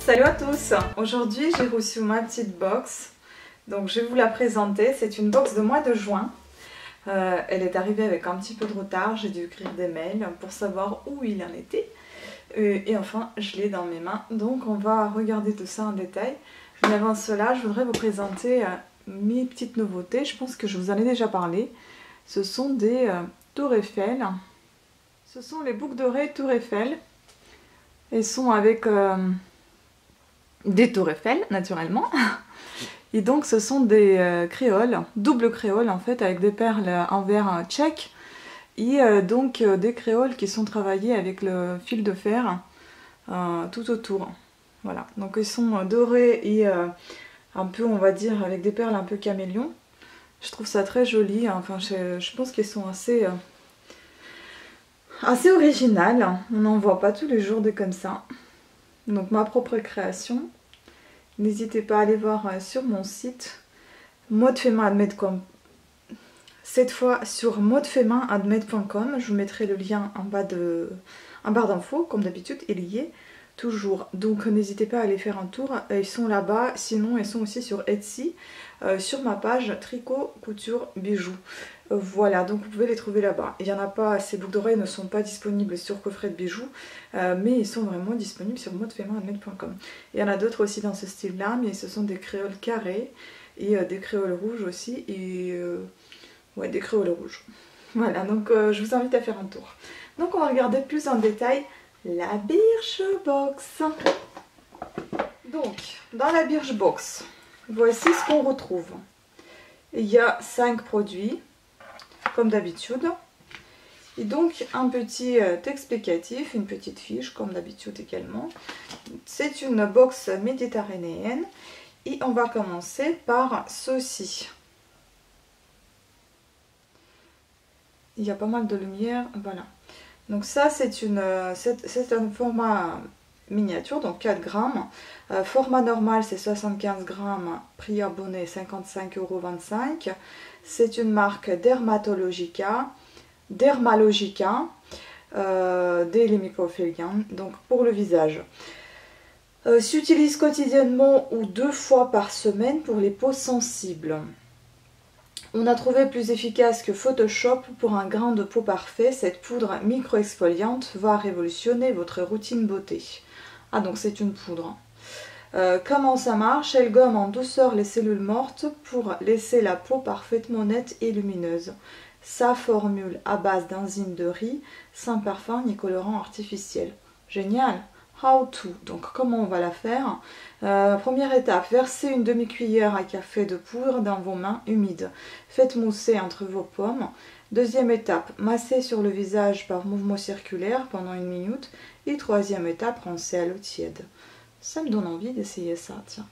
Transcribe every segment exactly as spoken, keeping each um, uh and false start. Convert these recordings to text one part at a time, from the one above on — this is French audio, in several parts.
Salut à tous! Aujourd'hui j'ai reçu ma petite box, donc je vais vous la présenter. C'est une box de mois de juin. Euh, elle est arrivée avec un petit peu de retard, j'ai dû écrire des mails pour savoir où il en était. Euh, et enfin je l'ai dans mes mains, donc on va regarder tout ça en détail. Mais avant cela, je voudrais vous présenter euh, mes petites nouveautés. Je pense que je vous en ai déjà parlé. Ce sont des euh, Tour Eiffel. Ce sont les boucles d'oreilles Tour Eiffel. Elles sont avec... Euh, des Tour Eiffel, naturellement. Et donc ce sont des euh, créoles, double créoles en fait, avec des perles en verre tchèque. Et euh, donc euh, des créoles qui sont travaillées avec le fil de fer euh, tout autour. Voilà, donc ils sont euh, dorés et euh, un peu, on va dire, avec des perles un peu caméléon. Je trouve ça très joli, hein. Enfin je, je pense qu'ils sont assez, euh, assez originales. On n'en voit pas tous les jours des comme ça. Donc ma propre création. N'hésitez pas à aller voir sur mon site modefemahandmade point com. Cette fois sur modefemahandmade point com. Je vous mettrai le lien en bas de en barre d'infos, comme d'habitude, il y est toujours. Donc n'hésitez pas à aller faire un tour. Ils sont là-bas. Sinon, ils sont aussi sur Etsy, euh, sur ma page tricot, couture, bijoux. Euh, voilà, donc vous pouvez les trouver là-bas. Il n'y en a pas, ces boucles d'oreilles ne sont pas disponibles sur coffret de bijoux, euh, mais ils sont vraiment disponibles sur modefemahandmade point com. Il y en a d'autres aussi dans ce style-là, mais ce sont des créoles carrées et euh, des créoles rouges aussi, et euh, ouais, des créoles rouges. Voilà, donc euh, je vous invite à faire un tour. Donc on va regarder plus en détail la Birchbox. Donc, dans la Birchbox, voici ce qu'on retrouve. Il y a cinq produits, comme d'habitude. Et donc, un petit euh, explicatif, une petite fiche, comme d'habitude également. C'est une box méditerranéenne. Et on va commencer par ceci. Il y a pas mal de lumière, voilà. Donc ça, c'est une, c'est un format miniature, donc quatre grammes. Euh, format normal, c'est soixante-quinze grammes, prix abonné cinquante-cinq euros vingt-cinq. C'est une marque Dermatologica, Dermalogica, euh, Daily Microfilling, donc pour le visage. Euh, S'utilise quotidiennement ou deux fois par semaine pour les peaux sensibles. On a trouvé plus efficace que Photoshop pour un grain de peau parfait. Cette poudre micro-exfoliante va révolutionner votre routine beauté. Ah, donc c'est une poudre. Euh, comment ça marche? Elle gomme en douceur les cellules mortes pour laisser la peau parfaitement nette et lumineuse. Sa formule à base d'enzymes de riz, sans parfum ni colorant artificiel. Génial! How to, donc comment on va la faire? euh, Première étape, versez une demi-cuillère à café de poudre dans vos mains humides. Faites mousser entre vos paumes. Deuxième étape, massez sur le visage par mouvement circulaire pendant une minute. Et troisième étape, rincez à l'eau tiède. Ça me donne envie d'essayer ça, tiens.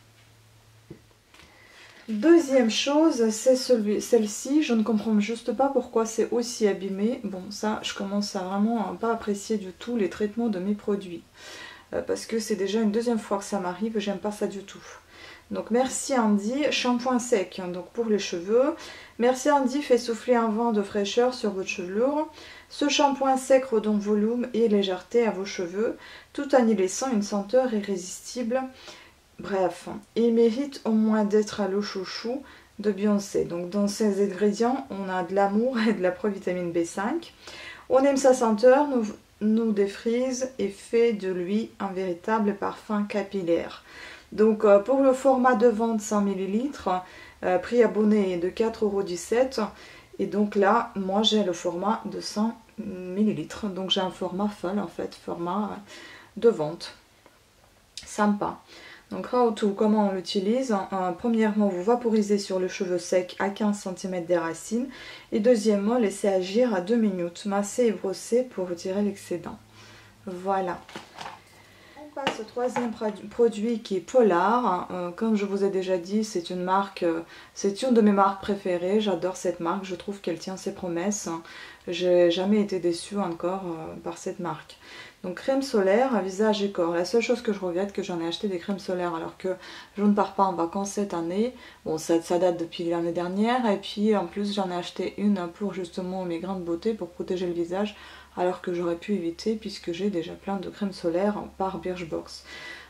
Deuxième chose, c'est celle-ci. Je ne comprends juste pas pourquoi c'est aussi abîmé. Bon, ça, je commence à vraiment pas apprécier du tout les traitements de mes produits. Parce que c'est déjà une deuxième fois que ça m'arrive, j'aime pas ça du tout. Donc merci Andy, shampoing sec, hein, donc pour les cheveux. Merci Andy fait souffler un vent de fraîcheur sur votre chevelure. Ce shampoing sec redonne volume et légèreté à vos cheveux, tout en y laissant une senteur irrésistible. Bref, il mérite au moins d'être à l'eau chouchou de Beyoncé. Donc dans ces ingrédients, on a de l'amour et de la provitamine B cinq. On aime sa senteur, nous... nous défrise et fait de lui un véritable parfum capillaire. Donc euh, pour le format de vente cent millilitres, euh, prix abonné de quatre euros dix-sept. Et donc là, moi j'ai le format de cent millilitres. Donc j'ai un format folle en fait, format de vente. Sympa. Donc how to, comment on l'utilise? euh, Premièrement, vous vaporisez sur le cheveu sec à quinze centimètres des racines. Et deuxièmement, laissez agir à deux minutes. Massez et brossez pour retirer l'excédent. Voilà. On passe au troisième produit qui est Polar. Euh, comme je vous ai déjà dit, c'est une marque, euh, c'est une de mes marques préférées. J'adore cette marque, je trouve qu'elle tient ses promesses. J'ai jamais été déçue encore euh, par cette marque. Donc crème solaire, visage et corps. La seule chose que je regrette, que j'en ai acheté des crèmes solaires alors que je ne pars pas en vacances cette année. Bon, ça, ça date depuis l'année dernière. Et puis en plus j'en ai acheté une pour justement mes grains de beauté, pour protéger le visage. Alors que j'aurais pu éviter puisque j'ai déjà plein de crèmes solaires par Birchbox.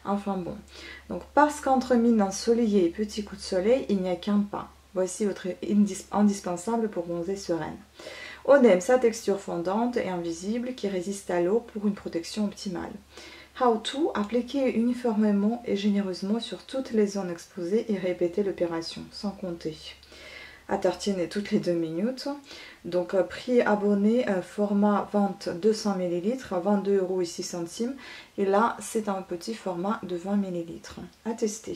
Enfin bon. Donc parce qu'entre mine ensoleillée et petit coup de soleil, il n'y a qu'un pas. Voici votre indis indispensable pour bronzer sereine. On aime sa texture fondante et invisible qui résiste à l'eau pour une protection optimale. How to, appliquer uniformément et généreusement sur toutes les zones exposées et répéter l'opération, sans compter. À tartiner toutes les deux minutes. Donc euh, prix abonné, euh, format vente deux cents millilitres, vingt-deux euros et six centimes. Et là, c'est un petit format de vingt millilitres. À tester.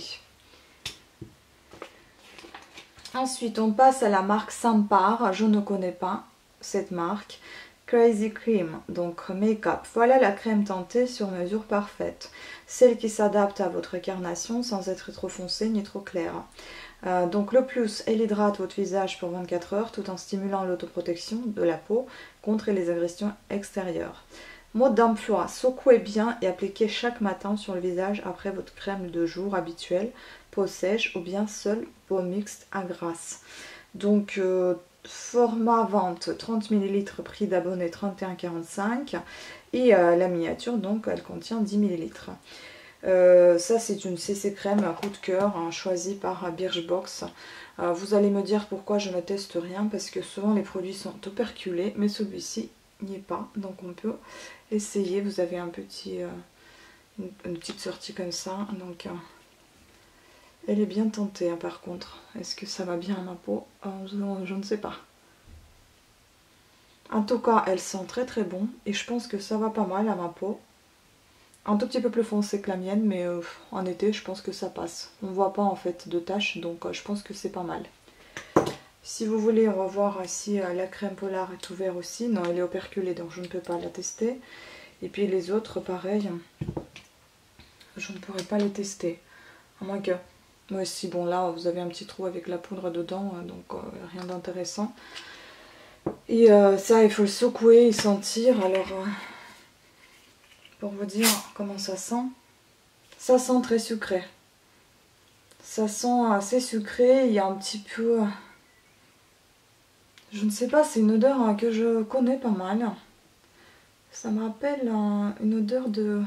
Ensuite, on passe à la marque Sampar. Je ne connais pas cette marque. Crazy Cream, donc make-up. Voilà la crème teintée sur mesure parfaite. Celle qui s'adapte à votre carnation sans être trop foncée ni trop claire. Euh, donc le plus, elle hydrate votre visage pour vingt-quatre heures tout en stimulant l'autoprotection de la peau contre les agressions extérieures. Mode d'emploi, secouez bien et appliquez chaque matin sur le visage après votre crème de jour habituelle, peau sèche ou bien seule peau mixte à grasse. Donc euh, format vente trente millilitres, prix d'abonné trente et un virgule quarante-cinq et euh, la miniature donc elle contient dix millilitres. Euh, ça c'est une C C crème coup de cœur hein, choisie par Birchbox. Euh, vous allez me dire pourquoi je ne teste rien parce que souvent les produits sont operculés mais celui-ci n'y est pas donc on peut essayer. Vous avez un petit, euh, une, une petite sortie comme ça donc euh, elle est bien teintée hein, par contre. Est-ce que ça va bien à ma peau? euh, je, je ne sais pas. En tout cas elle sent très très bon et je pense que ça va pas mal à ma peau. Un tout petit peu plus foncé que la mienne mais euh, en été je pense que ça passe. On voit pas en fait de taches donc euh, je pense que c'est pas mal. Si vous voulez on va voir si euh, la crème Polar est ouverte aussi. Non elle est operculée donc je ne peux pas la tester. Et puis les autres pareil. Je ne pourrais pas les tester. À moins que... Ouais, si bon là vous avez un petit trou avec la poudre dedans donc euh, rien d'intéressant. Et euh, ça il faut le secouer et sentir. Alors euh, pour vous dire comment ça sent, ça sent très sucré. Ça sent assez sucré, il y a un petit peu... Je ne sais pas, c'est une odeur hein, que je connais pas mal. Ça me rappelle hein, une odeur de...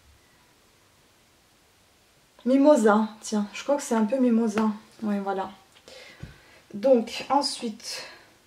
Mimosa, tiens, je crois que c'est un peu mimosa. Oui, voilà. Donc, ensuite,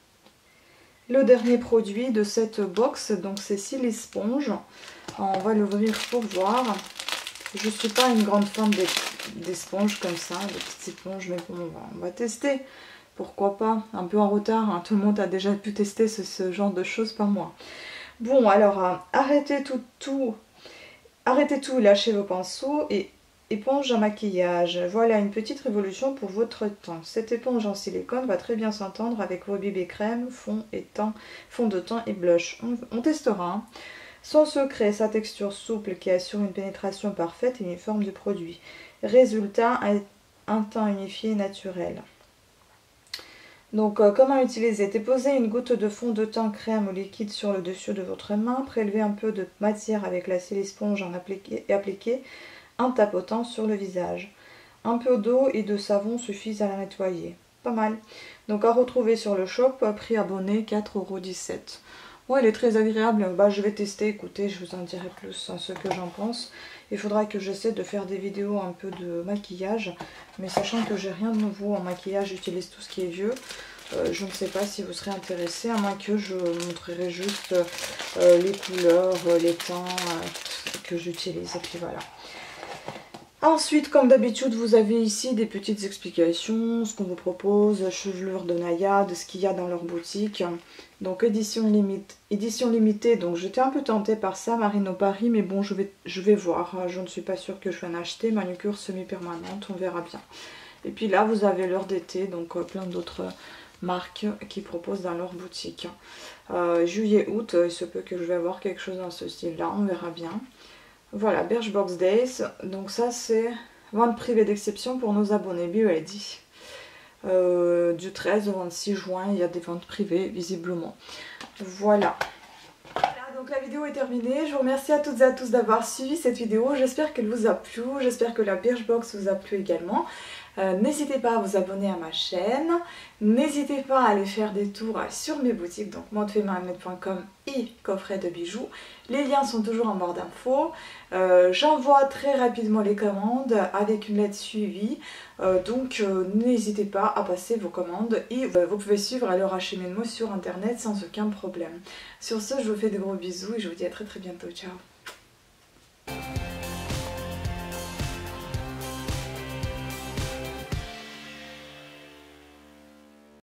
le dernier produit de cette box, donc c'est Silly Sponge. On va l'ouvrir pour voir. Je ne suis pas une grande fan des, des sponges comme ça, des petites éponges, mais bon, on va, on va tester. Pourquoi pas, un peu en retard, hein. Tout le monde a déjà pu tester ce, ce genre de choses, pas moi. Bon, alors, euh, arrêtez tout, tout, arrêtez tout, lâchez vos pinceaux et éponge à maquillage. Voilà une petite révolution pour votre teint. Cette éponge en silicone va très bien s'entendre avec vos bébés crème, fond, et teint, fond de teint et blush. On, on testera. Hein. Son secret, sa texture souple qui assure une pénétration parfaite et uniforme du produit. Résultat, un teint unifié et naturel. Donc euh, comment utiliser? Déposez une goutte de fond de teint crème ou liquide sur le dessus de votre main. Prélevez un peu de matière avec la Silly Sponge en appliquer, et appliquez en tapotant sur le visage. Un peu d'eau et de savon suffisent à la nettoyer. Pas mal. Donc à retrouver sur le shop, prix abonné quatre euros dix-sept. Bon, elle est très agréable. Bah, je vais tester, écoutez, je vous en dirai plus hein, ce que j'en pense. Il faudra que j'essaie de faire des vidéos un peu de maquillage. Mais sachant que j'ai rien de nouveau en maquillage, j'utilise tout ce qui est vieux. Euh, je ne sais pas si vous serez intéressé, à moins que je montrerai juste euh, les couleurs, les teints euh, que j'utilise. Et puis voilà. Ensuite, comme d'habitude, vous avez ici des petites explications, ce qu'on vous propose, chevelure de naïade, ce qu'il y a dans leur boutique. Donc édition, limite, édition limitée, donc j'étais un peu tentée par ça, Marino Paris, mais bon, je vais, je vais voir. Je ne suis pas sûre que je vais en acheter. Manucure semi-permanente, on verra bien. Et puis là, vous avez l'heure d'été, donc euh, plein d'autres marques qui proposent dans leur boutique. Euh, Juillet-août, il se peut que je vais avoir quelque chose dans ce style-là, on verra bien. Voilà, Birchbox Days, donc ça c'est vente privée d'exception pour nos abonnés, be ready. Euh, du treize au vingt-six juin, il y a des ventes privées visiblement. Voilà. Voilà, donc la vidéo est terminée. Je vous remercie à toutes et à tous d'avoir suivi cette vidéo. J'espère qu'elle vous a plu, j'espère que la Birchbox vous a plu également. Euh, n'hésitez pas à vous abonner à ma chaîne, n'hésitez pas à aller faire des tours sur mes boutiques, donc montefemahandmade point com et coffret de bijoux. Les liens sont toujours en barre d'infos. Euh, J'envoie très rapidement les commandes avec une lettre suivie, euh, donc euh, n'hésitez pas à passer vos commandes et euh, vous pouvez suivre leur acheminement sur internet sans aucun problème. Sur ce, je vous fais de gros bisous et je vous dis à très très bientôt. Ciao!